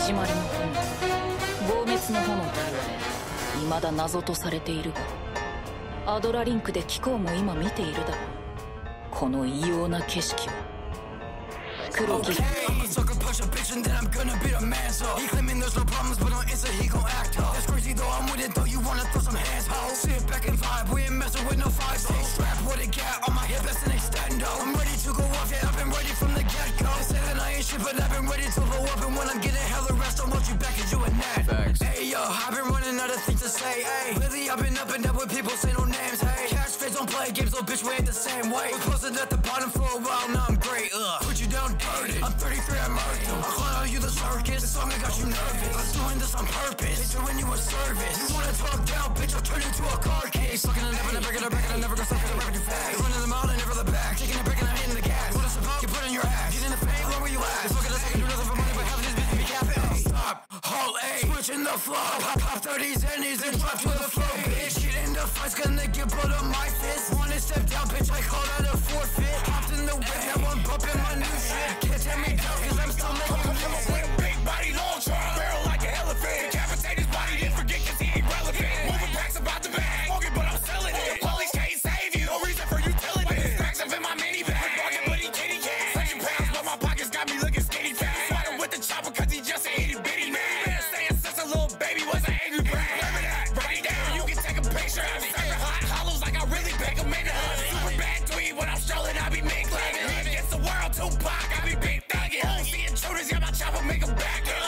始まりの炎、亡滅の炎と言われ未だ謎とされているが、アドラリンクで貴公も今見ているだろう、この異様な景色を。黒木 push a bitch and then I'm gonna be the man. So he claiming there's no problems, but on Insta he gon' act up. That's crazy though, I'm with it though. You wanna throw some hands, ho? Sit back and vibe, we ain't messing with no five. Stay strapped with a gat on my hip, that's an extendo. I'm ready to go off, yeah, I've been ready from the get-go. They say that I ain't shit, but I've been ready to blow up. And when I'm getting hella rest, I want you back cause you a net. Facts. Hey yo, I've been running out of things to say. Hey, lately I've been up and down with people say no names. Hey, cash face don't play games, little bitch, we ain't the same way. Was posted at the bottom for a while, now I'm great. Put you down dirty. I'm 33, I'm murdered. I'll call out you the circus. This song I got you nervous. I'm doing this on purpose. Bitch, doing you a service. You wanna talk down, bitch? I'll turn you to a car case. Sucking a nip in the back of the back, and I never go stuck in the rapid too fast. You're running the mile, I never the back. Taking a break and I'm hitting the gas. What else about? You put in your ass. Get in the fame, where you at? It's fucking a second, do nothing for money, but having this bitch be capping. Stop, hold A, switching the flow. Pop 30s and E's and drop to the flow, bitch. Get in the fights, gonna get blood on my fist. Wanna step down, bitch? I call that a forfeit. Hopped in the whip, now I'm bumping my new shit. Can't tell me down, cause I'm still making music. Big body, long charm, barrel like an elephant. Decapitate his body, then forget cause he ain't relevant. Moving packs about the bag, smoking but I'm selling it. Police can't save you, no reason for utility. Stacks up in my minivan, bargain but he kitty cat. 100 pounds, but my pockets got me looking skinny fat. Swagger with the chopper cause he just an itty bitty man. Better staying since a little baby was an angry brat. Remember that, write it down, you can take a picture. I be serving hot hollows like I really bake them in the oven. Super bad tweet, when I'm strolling I be make loving. Against the world, Tupac, I be big thugging. See intruders, yeah, my chopper make 'em back up.